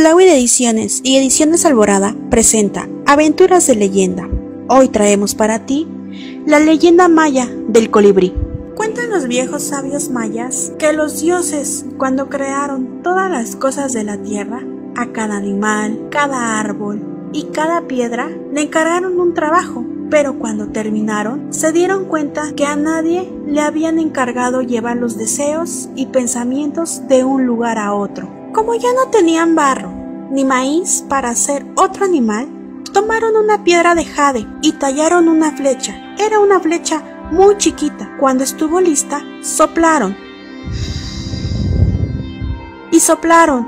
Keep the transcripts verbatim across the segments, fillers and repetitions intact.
Itlawil Ediciones y Ediciones Alborada presenta Aventuras de Leyenda. Hoy traemos para ti la leyenda maya del colibrí. Cuentan los viejos sabios mayas que los dioses, cuando crearon todas las cosas de la tierra, a cada animal, cada árbol y cada piedra le encargaron un trabajo, pero cuando terminaron se dieron cuenta que a nadie le habían encargado llevar los deseos y pensamientos de un lugar a otro. Como ya no tenían barro ni maíz para hacer otro animal, tomaron una piedra de jade y tallaron una flecha. Era una flecha muy chiquita. Cuando estuvo lista, soplaron y soplaron,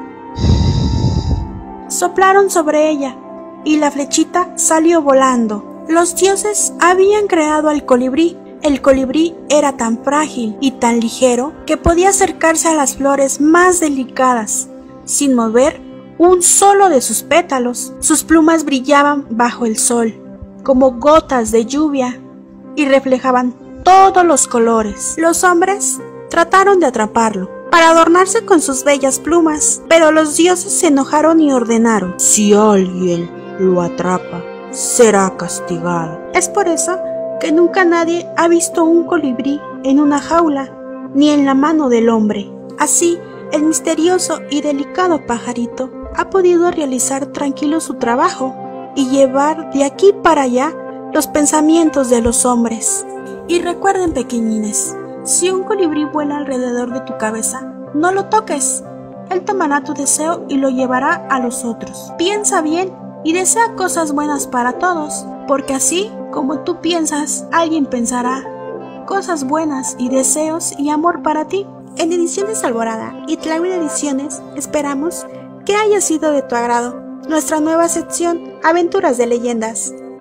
soplaron sobre ella y la flechita salió volando. Los dioses habían creado al colibrí. El colibrí era tan frágil y tan ligero que podía acercarse a las flores más delicadas sin mover un solo de sus pétalos. Sus plumas brillaban bajo el sol como gotas de lluvia y reflejaban todos los colores. Los hombres trataron de atraparlo para adornarse con sus bellas plumas, pero los dioses se enojaron y ordenaron: si alguien lo atrapa, será castigado. Es por eso que nunca nadie ha visto un colibrí en una jaula, ni en la mano del hombre. Así, el misterioso y delicado pajarito ha podido realizar tranquilo su trabajo y llevar de aquí para allá los pensamientos de los hombres. Y recuerden, pequeñines, si un colibrí vuela alrededor de tu cabeza, no lo toques. Él tomará tu deseo y lo llevará a los otros. Piensa bien y desea cosas buenas para todos, porque así como tú piensas, alguien pensará cosas buenas y deseos y amor para ti. En Ediciones Alborada y Itlawil Ediciones esperamos que haya sido de tu agrado nuestra nueva sección Aventuras de Leyendas.